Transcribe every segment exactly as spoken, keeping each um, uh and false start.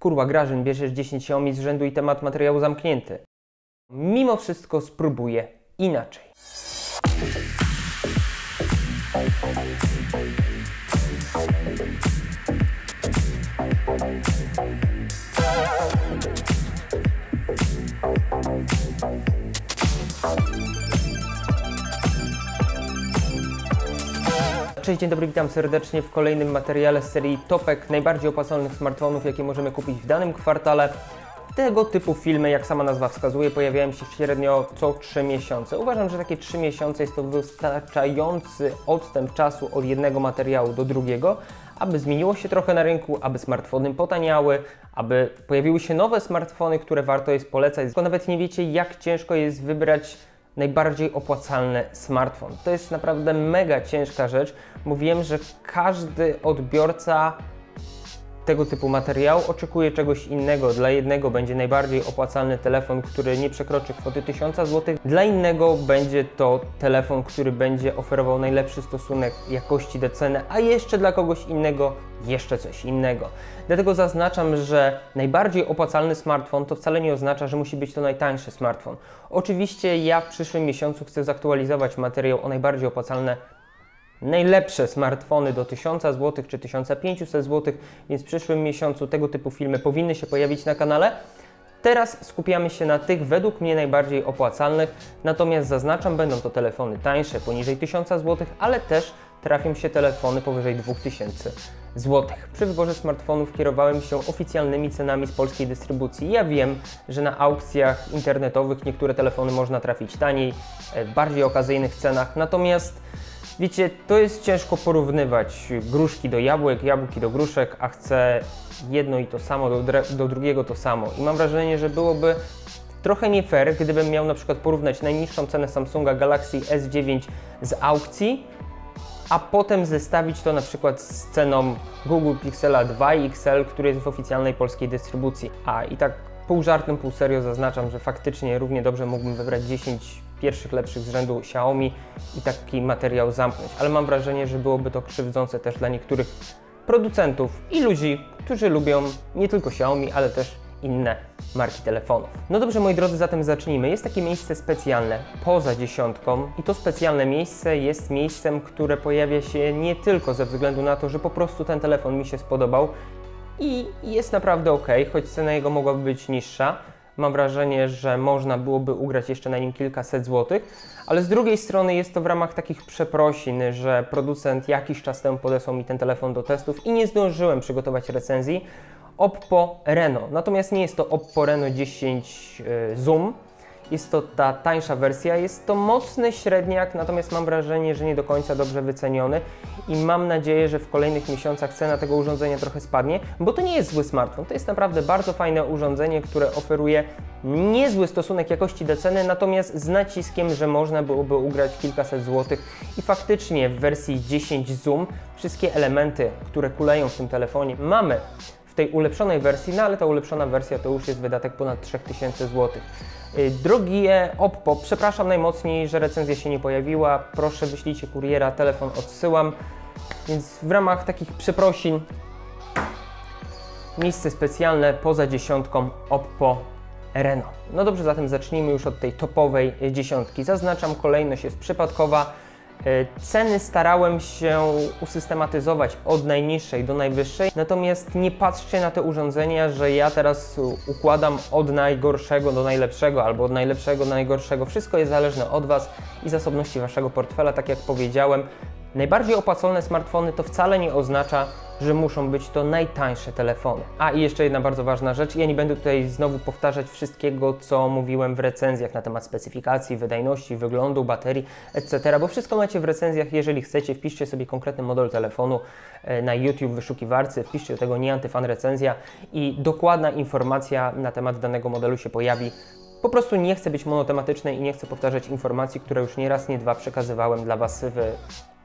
kurwa Grażyn, bierzesz dziesięć Xiaomi z rzędu i temat materiału zamknięty. Mimo wszystko spróbuję inaczej. Cześć, dzień dobry, witam serdecznie w kolejnym materiale z serii topek najbardziej opłacalnych smartfonów, jakie możemy kupić w danym kwartale. Tego typu filmy, jak sama nazwa wskazuje, pojawiają się średnio co trzy miesiące. Uważam, że takie trzy miesiące jest to wystarczający odstęp czasu od jednego materiału do drugiego, aby zmieniło się trochę na rynku, aby smartfony potaniały, aby pojawiły się nowe smartfony, które warto jest polecać. Tylko nawet nie wiecie, jak ciężko jest wybrać najbardziej opłacalny smartfon. To jest naprawdę mega ciężka rzecz, bo wiem, że każdy odbiorca tego typu materiału oczekuje czegoś innego. Dla jednego będzie najbardziej opłacalny telefon, który nie przekroczy kwoty tysiąc złotych. Dla innego będzie to telefon, który będzie oferował najlepszy stosunek jakości do ceny, a jeszcze dla kogoś innego jeszcze coś innego. Dlatego zaznaczam, że najbardziej opłacalny smartfon to wcale nie oznacza, że musi być to najtańszy smartfon. Oczywiście ja w przyszłym miesiącu chcę zaktualizować materiał o najbardziej opłacalne najlepsze smartfony do tysiąc złotych czy tysiąc pięćset złotych, więc w przyszłym miesiącu tego typu filmy powinny się pojawić na kanale. Teraz skupiamy się na tych według mnie najbardziej opłacalnych, natomiast zaznaczam, będą to telefony tańsze, poniżej tysiąc złotych, ale też trafią się telefony powyżej dwa tysiące złotych. Przy wyborze smartfonów kierowałem się oficjalnymi cenami z polskiej dystrybucji. Ja wiem, że na aukcjach internetowych niektóre telefony można trafić taniej, w bardziej okazyjnych cenach, natomiast wiecie, to jest ciężko porównywać gruszki do jabłek, jabłki do gruszek, a chcę jedno i to samo, do, do drugiego to samo. I mam wrażenie, że byłoby trochę nie fair, gdybym miał na przykład porównać najniższą cenę Samsunga Galaxy S dziewięć z aukcji, a potem zestawić to na przykład z ceną Google Pixela dwa X L, który jest w oficjalnej polskiej dystrybucji. A i tak pół żartem, pół serio zaznaczam, że faktycznie równie dobrze mógłbym wybrać dziesięć pierwszych lepszych z rzędu Xiaomi i taki materiał zamknąć, ale mam wrażenie, że byłoby to krzywdzące też dla niektórych producentów i ludzi, którzy lubią nie tylko Xiaomi, ale też inne marki telefonów. No dobrze, moi drodzy, zatem zacznijmy. Jest takie miejsce specjalne poza dziesiątką i to specjalne miejsce jest miejscem, które pojawia się nie tylko ze względu na to, że po prostu ten telefon mi się spodobał i jest naprawdę ok, choć cena jego mogłaby być niższa. Mam wrażenie, że można byłoby ugrać jeszcze na nim kilkaset złotych, ale z drugiej strony jest to w ramach takich przeprosin, że producent jakiś czas temu podesłał mi ten telefon do testów i nie zdążyłem przygotować recenzji. Oppo Reno. Natomiast nie jest to Oppo Reno dziesięć Zoom. Jest to ta tańsza wersja, jest to mocny średniak, natomiast mam wrażenie, że nie do końca dobrze wyceniony i mam nadzieję, że w kolejnych miesiącach cena tego urządzenia trochę spadnie, bo to nie jest zły smartfon, to jest naprawdę bardzo fajne urządzenie, które oferuje niezły stosunek jakości do ceny, natomiast z naciskiem, że można byłoby ugrać kilkaset złotych i faktycznie w wersji dziesięć Zoom wszystkie elementy, które kuleją w tym telefonie, mamy w tej ulepszonej wersji, no ale ta ulepszona wersja to już jest wydatek ponad trzy tysiące złotych. Drogie Oppo, przepraszam najmocniej, że recenzja się nie pojawiła, proszę wyślijcie kuriera, telefon odsyłam, więc w ramach takich przeprosin miejsce specjalne poza dziesiątką Oppo Reno. No dobrze, zatem zacznijmy już od tej topowej dziesiątki. Zaznaczam, kolejność jest przypadkowa. Ceny starałem się usystematyzować od najniższej do najwyższej, natomiast nie patrzcie na te urządzenia, że ja teraz układam od najgorszego do najlepszego albo od najlepszego do najgorszego. Wszystko jest zależne od Was i zasobności Waszego portfela, tak jak powiedziałem. Najbardziej opłacalne smartfony to wcale nie oznacza, że muszą być to najtańsze telefony. A i jeszcze jedna bardzo ważna rzecz, ja nie będę tutaj znowu powtarzać wszystkiego, co mówiłem w recenzjach na temat specyfikacji, wydajności, wyglądu, baterii, et cetera, bo wszystko macie w recenzjach. Jeżeli chcecie, wpiszcie sobie konkretny model telefonu na YouTube w wyszukiwarce, wpiszcie do tego nie antyfan recenzja i dokładna informacja na temat danego modelu się pojawi. Po prostu nie chcę być monotematyczny i nie chcę powtarzać informacji, które już nie raz, nie dwa przekazywałem dla Was w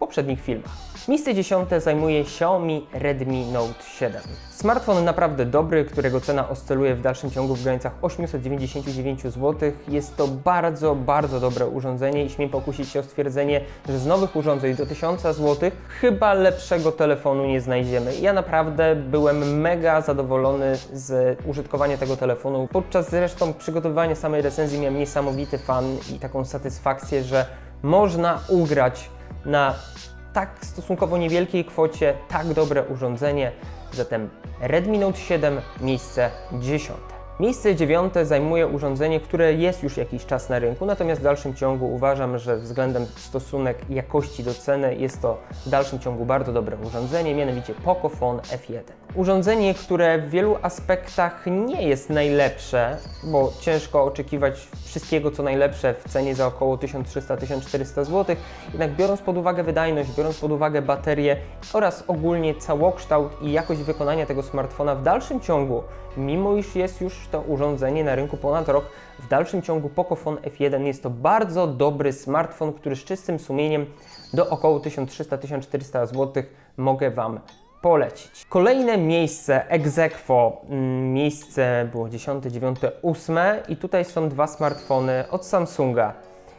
poprzednich filmach. Miejsce dziesiąte zajmuje Xiaomi Redmi Note siedem. Smartfon naprawdę dobry, którego cena oscyluje w dalszym ciągu w granicach osiemset dziewięćdziesiąt dziewięć złotych. Jest to bardzo, bardzo dobre urządzenie i śmiem pokusić się o stwierdzenie, że z nowych urządzeń do tysiąca złotych chyba lepszego telefonu nie znajdziemy. Ja naprawdę byłem mega zadowolony z użytkowania tego telefonu. Podczas zresztą przygotowywania samej recenzji miałem niesamowity fan i taką satysfakcję, że można ugrać na tak stosunkowo niewielkiej kwocie tak dobre urządzenie. Zatem Redmi Note siedem, miejsce dziesiąte. Miejsce dziewiąte zajmuje urządzenie, które jest już jakiś czas na rynku, natomiast w dalszym ciągu uważam, że względem stosunek jakości do ceny jest to w dalszym ciągu bardzo dobre urządzenie, mianowicie Pocophone F jeden. Urządzenie, które w wielu aspektach nie jest najlepsze, bo ciężko oczekiwać wszystkiego co najlepsze w cenie za około tysiąc trzysta do tysiąc czterysta złotych, jednak biorąc pod uwagę wydajność, biorąc pod uwagę baterię oraz ogólnie całokształt i jakość wykonania tego smartfona w dalszym ciągu, mimo iż jest już to urządzenie na rynku ponad rok, w dalszym ciągu Pocophone F jeden jest to bardzo dobry smartfon, który z czystym sumieniem do około tysiąc trzysta do tysiąc czterysta złotych mogę Wam polecić. Kolejne miejsce ex aequo, miejsce było dziesiąte, dziewiąte, ósme i tutaj są dwa smartfony od Samsunga.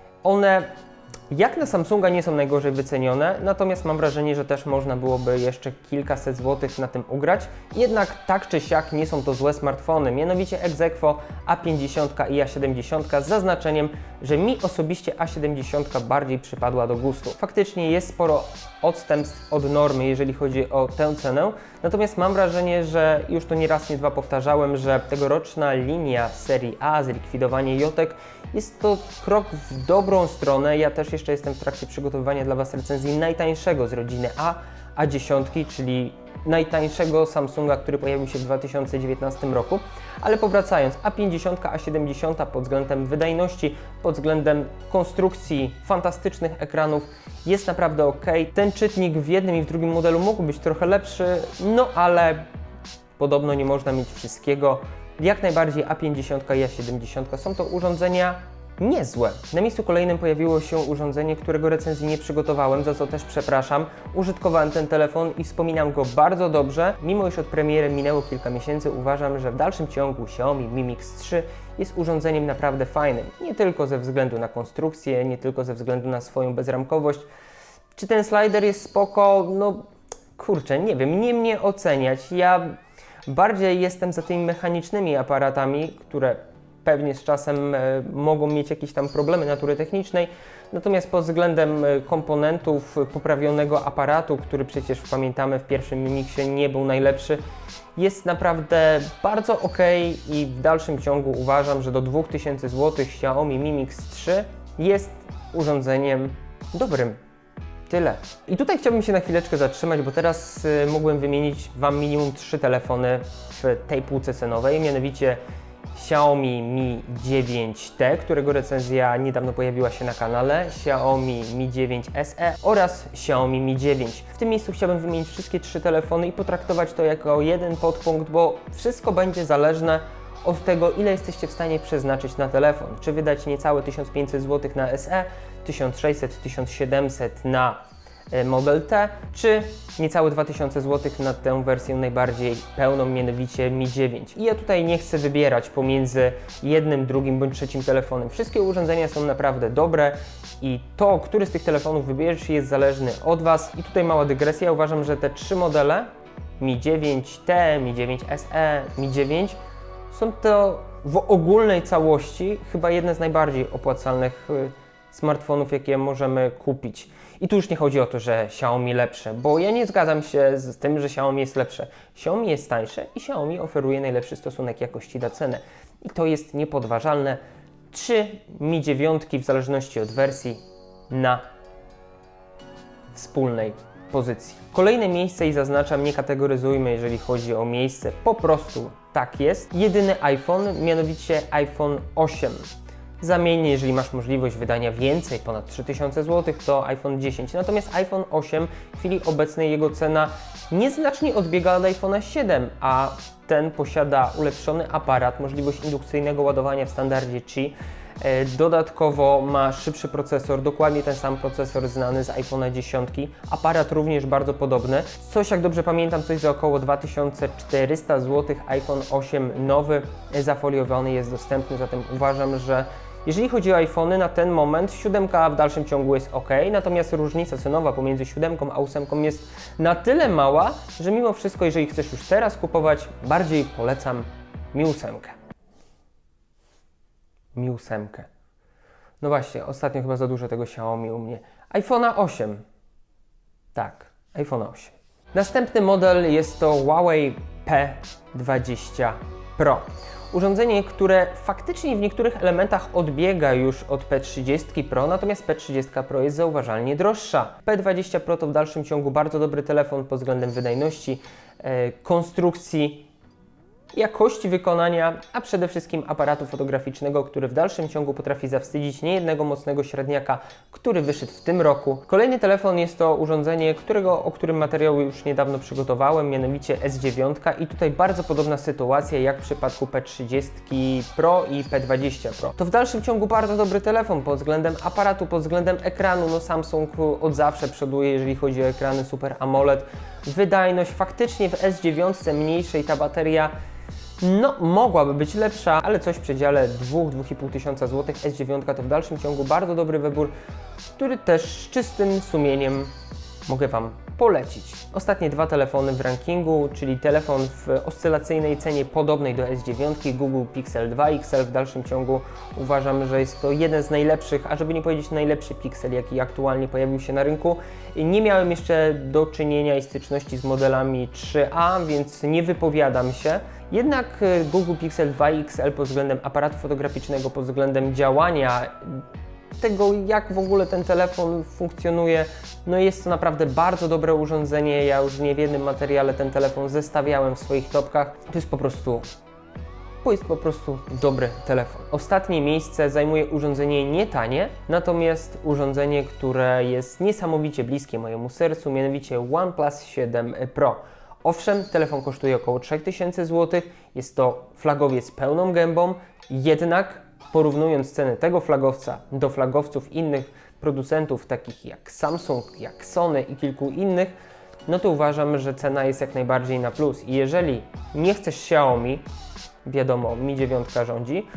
One jak na Samsunga nie są najgorzej wycenione, natomiast mam wrażenie, że też można byłoby jeszcze kilkaset złotych na tym ugrać. Jednak tak czy siak nie są to złe smartfony, mianowicie ex aequo A pięćdziesiąt i A siedemdziesiąt z zaznaczeniem, że mi osobiście A siedemdziesiąt bardziej przypadła do gustu. Faktycznie jest sporo odstępstw od normy, jeżeli chodzi o tę cenę, natomiast mam wrażenie, że już to nie raz, nie dwa powtarzałem, że tegoroczna linia serii A, zlikwidowanie jotek, jest to krok w dobrą stronę. Ja też jeszcze jestem w trakcie przygotowywania dla Was recenzji najtańszego z rodziny A, A dziesięć, czyli najtańszego Samsunga, który pojawił się w dwa tysiące dziewiętnastym roku. Ale powracając, A pięćdziesiąt, A siedemdziesiąt pod względem wydajności, pod względem konstrukcji, fantastycznych ekranów jest naprawdę ok. Ten czytnik w jednym i w drugim modelu mógł być trochę lepszy, no ale podobno nie można mieć wszystkiego. Jak najbardziej A pięćdziesiąt i A siedemdziesiąt są to urządzenia niezłe. Na miejscu kolejnym pojawiło się urządzenie, którego recenzji nie przygotowałem, za co też przepraszam. Użytkowałem ten telefon i wspominam go bardzo dobrze. Mimo iż od premiery minęło kilka miesięcy, uważam, że w dalszym ciągu Xiaomi Mi Mix trzy jest urządzeniem naprawdę fajnym. Nie tylko ze względu na konstrukcję, nie tylko ze względu na swoją bezramkowość. Czy ten slider jest spoko? No kurczę, nie wiem, nie mnie oceniać. Ja bardziej jestem za tymi mechanicznymi aparatami, które pewnie z czasem e, mogą mieć jakieś tam problemy natury technicznej, natomiast pod względem komponentów, poprawionego aparatu, który przecież pamiętamy w pierwszym Mi Mixie nie był najlepszy, jest naprawdę bardzo ok i w dalszym ciągu uważam, że do dwóch tysięcy złotych Xiaomi Mi Mix trzy jest urządzeniem dobrym. Tyle. I tutaj chciałbym się na chwileczkę zatrzymać, bo teraz y, mógłbym wymienić Wam minimum trzy telefony w tej półce cenowej, mianowicie Xiaomi Mi dziewięć T, którego recenzja niedawno pojawiła się na kanale, Xiaomi Mi dziewięć S E oraz Xiaomi Mi dziewięć. W tym miejscu chciałbym wymienić wszystkie trzy telefony i potraktować to jako jeden podpunkt, bo wszystko będzie zależne od tego, ile jesteście w stanie przeznaczyć na telefon. Czy wydać niecałe tysiąc pięćset złotych na S E, tysiąc sześćset, tysiąc siedemset na Model T, czy niecałe dwa tysiące złotych na tę wersję najbardziej pełną, mianowicie Mi dziewięć. I ja tutaj nie chcę wybierać pomiędzy jednym, drugim bądź trzecim telefonem. Wszystkie urządzenia są naprawdę dobre i to, który z tych telefonów wybierzesz, jest zależny od Was. I tutaj mała dygresja, ja uważam, że te trzy modele, Mi dziewięć T, Mi dziewięć S E, Mi dziewięć, są to w ogólnej całości chyba jedne z najbardziej opłacalnych smartfonów, jakie możemy kupić. I tu już nie chodzi o to, że Xiaomi lepsze, bo ja nie zgadzam się z tym, że Xiaomi jest lepsze. Xiaomi jest tańsze i Xiaomi oferuje najlepszy stosunek jakości do ceny. I to jest niepodważalne. Trzy Mi dziewiątki w zależności od wersji na wspólnej pozycji. Kolejne miejsce i zaznaczam, nie kategoryzujmy, jeżeli chodzi o miejsce, po prostu tak jest. Jedyny iPhone, mianowicie iPhone osiem. Zamiennie, jeżeli masz możliwość wydania więcej, ponad trzy tysiące złotych, to iPhone dziesięć. Natomiast iPhone osiem w chwili obecnej jego cena nieznacznie odbiega od iPhone'a siedem, a ten posiada ulepszony aparat, możliwość indukcyjnego ładowania w standardzie Qi, Dodatkowo ma szybszy procesor, dokładnie ten sam procesor znany z iPhone'a dziesięć. Aparat również bardzo podobny. Coś, jak dobrze pamiętam, coś za około dwa tysiące czterysta złotych. iPhone osiem nowy, zafoliowany jest dostępny, zatem uważam, że jeżeli chodzi o iPhony, na ten moment siódemka w dalszym ciągu jest ok, natomiast różnica cenowa pomiędzy siódemką a ósemką jest na tyle mała, że mimo wszystko, jeżeli chcesz już teraz kupować, bardziej polecam Mi ósemkę. Mi ósemkę. No właśnie, ostatnio chyba za dużo tego Xiaomi u mnie. iPhone'a osiem. Tak, iPhone'a osiem. Następny model jest to Huawei P dwadzieścia Pro. Urządzenie, które faktycznie w niektórych elementach odbiega już od P trzydzieści Pro, natomiast P trzydzieści Pro jest zauważalnie droższa. P dwadzieścia Pro to w dalszym ciągu bardzo dobry telefon pod względem wydajności, e, konstrukcji, jakości wykonania, a przede wszystkim aparatu fotograficznego, który w dalszym ciągu potrafi zawstydzić niejednego mocnego średniaka, który wyszedł w tym roku. Kolejny telefon jest to urządzenie, którego, o którym materiał już niedawno przygotowałem, mianowicie S dziewięć i tutaj bardzo podobna sytuacja jak w przypadku P trzydzieści Pro i P dwadzieścia Pro. To w dalszym ciągu bardzo dobry telefon pod względem aparatu, pod względem ekranu. No Samsung od zawsze przoduje, jeżeli chodzi o ekrany Super AMOLED. Wydajność faktycznie w S dziewięć mniejszej, ta bateria no, mogłaby być lepsza, ale coś w przedziale dwa do dwóch i pół tysiąca złotych. S dziewięć to w dalszym ciągu bardzo dobry wybór, który też z czystym sumieniem mogę Wam polecić. Ostatnie dwa telefony w rankingu, czyli telefon w oscylacyjnej cenie podobnej do S dziewięć, Google Pixel dwa X L. W dalszym ciągu uważam, że jest to jeden z najlepszych, a żeby nie powiedzieć najlepszy Pixel, jaki aktualnie pojawił się na rynku. Nie miałem jeszcze do czynienia i styczności z modelami trzy A, więc nie wypowiadam się. Jednak Google Pixel dwa X L pod względem aparatu fotograficznego, pod względem działania, tego jak w ogóle ten telefon funkcjonuje, no jest to naprawdę bardzo dobre urządzenie. Ja już nie w jednym materiale ten telefon zestawiałem w swoich topkach. To jest po prostu, to jest po prostu dobry telefon. Ostatnie miejsce zajmuje urządzenie nie tanie, natomiast urządzenie, które jest niesamowicie bliskie mojemu sercu, mianowicie OnePlus siedem Pro. Owszem, telefon kosztuje około trzy tysiące złotych, jest to flagowiec pełną gębą, jednak porównując cenę tego flagowca do flagowców innych producentów, takich jak Samsung, jak Sony i kilku innych, no to uważam, że cena jest jak najbardziej na plus. I jeżeli nie chcesz Xiaomi, wiadomo, Mi dziewięć rządzi,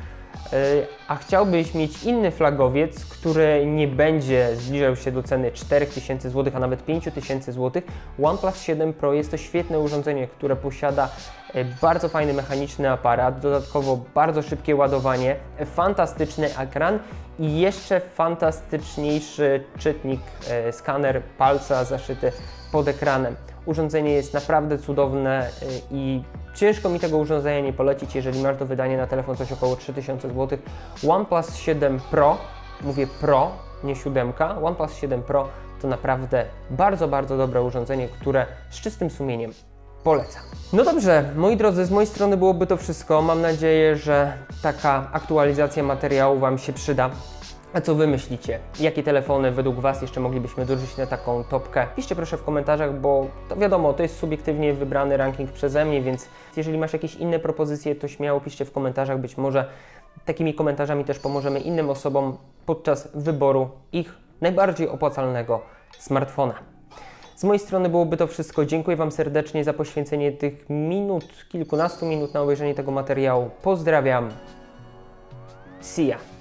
a chciałbyś mieć inny flagowiec, który nie będzie zbliżał się do ceny cztery tysiące złotych, a nawet pięć tysięcy złotych, OnePlus siedem Pro jest to świetne urządzenie, które posiada bardzo fajny mechaniczny aparat, dodatkowo bardzo szybkie ładowanie, fantastyczny ekran i jeszcze fantastyczniejszy czytnik, skaner palca zaszyty pod ekranem. Urządzenie jest naprawdę cudowne i ciężko mi tego urządzenia nie polecić, jeżeli masz do wydania na telefon coś około trzy tysiące złotych. OnePlus siedem Pro, mówię Pro, nie siódemka, OnePlus siedem Pro to naprawdę bardzo, bardzo dobre urządzenie, które z czystym sumieniem polecam. No dobrze, moi drodzy, z mojej strony byłoby to wszystko. Mam nadzieję, że taka aktualizacja materiału Wam się przyda. A co Wy myślicie? Jakie telefony według Was jeszcze moglibyśmy dorzucić na taką topkę? Piszcie proszę w komentarzach, bo to wiadomo, to jest subiektywnie wybrany ranking przeze mnie, więc jeżeli masz jakieś inne propozycje, to śmiało piszcie w komentarzach. Być może takimi komentarzami też pomożemy innym osobom podczas wyboru ich najbardziej opłacalnego smartfona. Z mojej strony byłoby to wszystko. Dziękuję Wam serdecznie za poświęcenie tych minut, kilkunastu minut na obejrzenie tego materiału. Pozdrawiam. See ya.